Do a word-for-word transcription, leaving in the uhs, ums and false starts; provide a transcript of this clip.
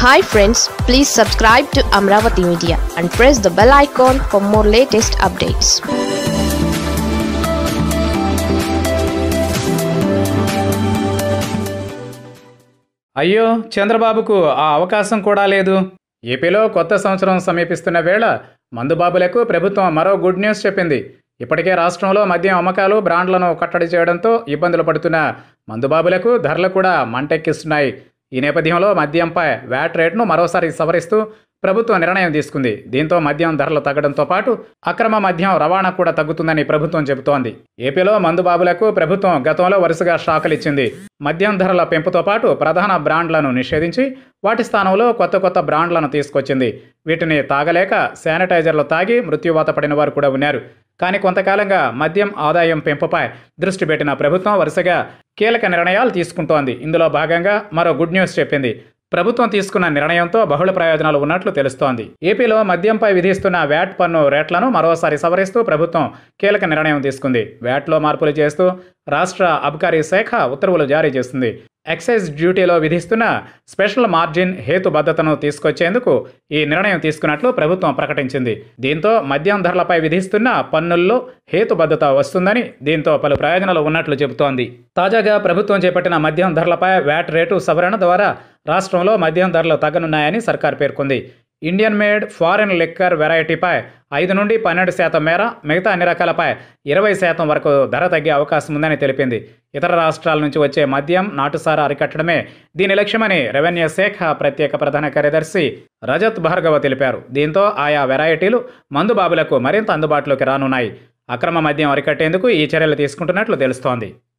Hi friends, please subscribe to Amaravathi Media and press the bell icon for more latest updates. అయ్యో, చంద్రబాబుకు ఆ అవకాశం కూడా లేదు. ఏపీలో కొత్త సంవత్సరం సమీపిస్తున్న వేళ మందుబాబులకు ప్రభుత్వం మరో గుడ్ న్యూస్ చెప్పింది. ఇప్పటికే రాష్ట్రంలో మద్యం అమ్మకాలు బ్రాండ్లను కట్టడి చేయడంతో ఇబ్బందులు పడుతున్న మందుబాబులకు ధరలు కూడా మంటెక్కిస్తున్నాయి. ఈ నేపథ్యంలో మద్యంపై వ్యాట్ రేట్ను మరోసారి సవరిస్తూ ప్రభుత్వం నిర్ణయం తీసుకుంది. దీంతో మద్యం ధరలు తగ్గడంతో పాటు అక్రమ మద్యం రవాణా కూడా తగ్గుతుందని ప్రభుత్వం చెబుతోంది. ఏపీలో మందుబాబులకు ప్రభుత్వం గతంలో వరుసగా షాకులు ఇచ్చింది. మద్యం ధరల పెంపుతో పాటు ప్రధాన బ్రాండ్లను నిషేధించి వాటి స్థానంలో కొత్త కొత్త బ్రాండ్లను తీసుకొచ్చింది. వీటిని తాగలేక శానిటైజర్లు తాగి మృత్యువాత పడిన వారు కూడా ఉన్నారు. కానీ కొంతకాలంగా మద్యం ఆదాయం పెంపుపై దృష్టి పెట్టిన ప్రభుత్వం వరుసగా కీలక నిర్ణయాలు తీసుకుంటోంది. ఇందులో భాగంగా మరో గుడ్ న్యూస్ చెప్పింది. ప్రభుత్వం తీసుకున్న నిర్ణయంతో బహుళ ప్రయోజనాలు ఉన్నట్లు తెలుస్తోంది. ఏపీలో మద్యంపై విధిస్తున్న వ్యాట్ పన్ను రేట్లను మరోసారి సవరిస్తూ ప్రభుత్వం కీలక నిర్ణయం తీసుకుంది. వ్యాట్లో మార్పులు చేస్తూ రాష్ట్ర అబ్కారీ శాఖ ఉత్తర్వులు జారీ చేస్తుంది. ఎక్సైజ్ డ్యూటీలో విధిస్తున్న స్పెషల్ మార్జిన్ హేతుబద్ధతను తీసుకొచ్చేందుకు ఈ నిర్ణయం తీసుకున్నట్లు ప్రభుత్వం ప్రకటించింది. దీంతో మద్యం ధరలపై విధిస్తున్న పన్నుల్లో హేతుబద్ధత వస్తుందని, దీంతో పలు ప్రయోజనాలు ఉన్నట్లు చెబుతోంది. తాజాగా ప్రభుత్వం చేపట్టిన మద్యం ధరలపై వ్యాట్ రేటు సవరణ ద్వారా రాష్ట్రంలో మద్యం ధరలు తగ్గనున్నాయని సర్కార్ పేర్కొంది. ఇండియన్ మేడ్ ఫారెన్ లిక్కర్ వెరైటీపై ఐదు నుండి పన్నెండు శాతం మేర, మిగతా అన్ని రకాలపై ఇరవై శాతం వరకు ధర తగ్గే అవకాశం ఉందని తెలిపింది. ఇతర రాష్ట్రాల నుంచి వచ్చే మద్యం, నాటుసారా అరికట్టడమే దీని లక్ష్యమని రెవెన్యూ శాఖ ప్రత్యేక ప్రధాన కార్యదర్శి రజత్ భార్గవ తెలిపారు. దీంతో ఆయా వెరైటీలు మందుబాబులకు మరింత అందుబాటులోకి రానున్నాయి. అక్రమ మద్యం అరికట్టేందుకు ఈ చర్యలు తీసుకుంటున్నట్లు తెలుస్తోంది.